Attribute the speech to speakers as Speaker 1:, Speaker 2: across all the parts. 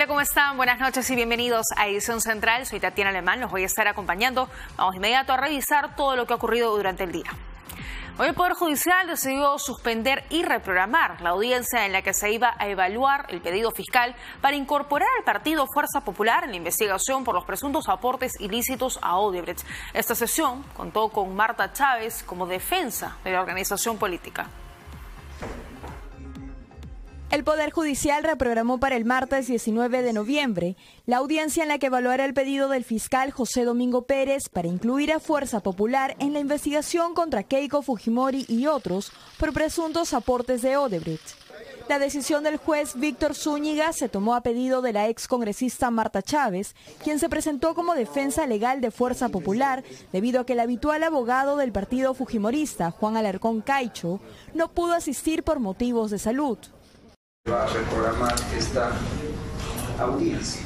Speaker 1: Hola, ¿cómo están? Buenas noches y bienvenidos a Edición Central. Soy Tatiana Alemán, los voy a estar acompañando. Vamos de inmediato a revisar todo lo que ha ocurrido durante el día. Hoy el Poder Judicial decidió suspender y reprogramar la audiencia en la que se iba a evaluar el pedido fiscal para incorporar al partido Fuerza Popular en la investigación por los presuntos aportes ilícitos a Odebrecht. Esta sesión contó con Marta Chávez como defensa de la organización política.
Speaker 2: El Poder Judicial reprogramó para el martes 19 de noviembre la audiencia en la que evaluará el pedido del fiscal José Domingo Pérez para incluir a Fuerza Popular en la investigación contra Keiko Fujimori y otros por presuntos aportes de Odebrecht. La decisión del juez Víctor Zúñiga se tomó a pedido de la excongresista Marta Chávez, quien se presentó como defensa legal de Fuerza Popular debido a que el habitual abogado del partido fujimorista, Juan Alarcón Caicho, no pudo asistir por motivos de salud.
Speaker 3: Va a reprogramar esta audiencia,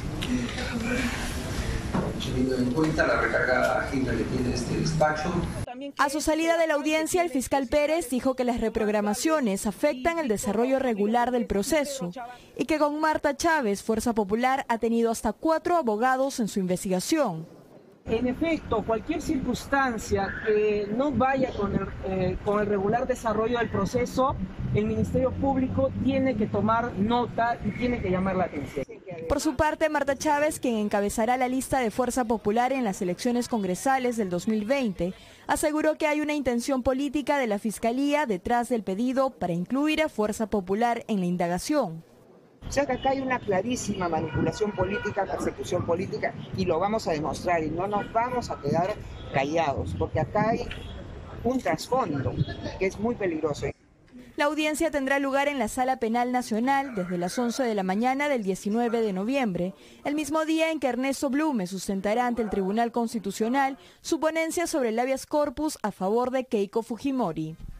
Speaker 3: teniendo en cuenta la recargada agenda que tiene este despacho.
Speaker 2: A su salida de la audiencia, el fiscal Pérez dijo que las reprogramaciones afectan el desarrollo regular del proceso y que con Marta Chávez, Fuerza Popular ha tenido hasta 4 abogados en su investigación.
Speaker 4: En efecto, cualquier circunstancia que no vaya con el regular desarrollo del proceso, el Ministerio Público tiene que tomar nota y tiene que llamar la atención.
Speaker 2: Por su parte, Marta Chávez, quien encabezará la lista de Fuerza Popular en las elecciones congresales del 2020, aseguró que hay una intención política de la Fiscalía detrás del pedido para incluir a Fuerza Popular en la indagación.
Speaker 5: O sea que acá hay una clarísima manipulación política, persecución política, y lo vamos a demostrar y no nos vamos a quedar callados, porque acá hay un trasfondo que es muy peligroso.
Speaker 2: La audiencia tendrá lugar en la Sala Penal Nacional desde las 11 de la mañana del 19 de noviembre, el mismo día en que Ernesto Blume sustentará ante el Tribunal Constitucional su ponencia sobre el habeas corpus a favor de Keiko Fujimori.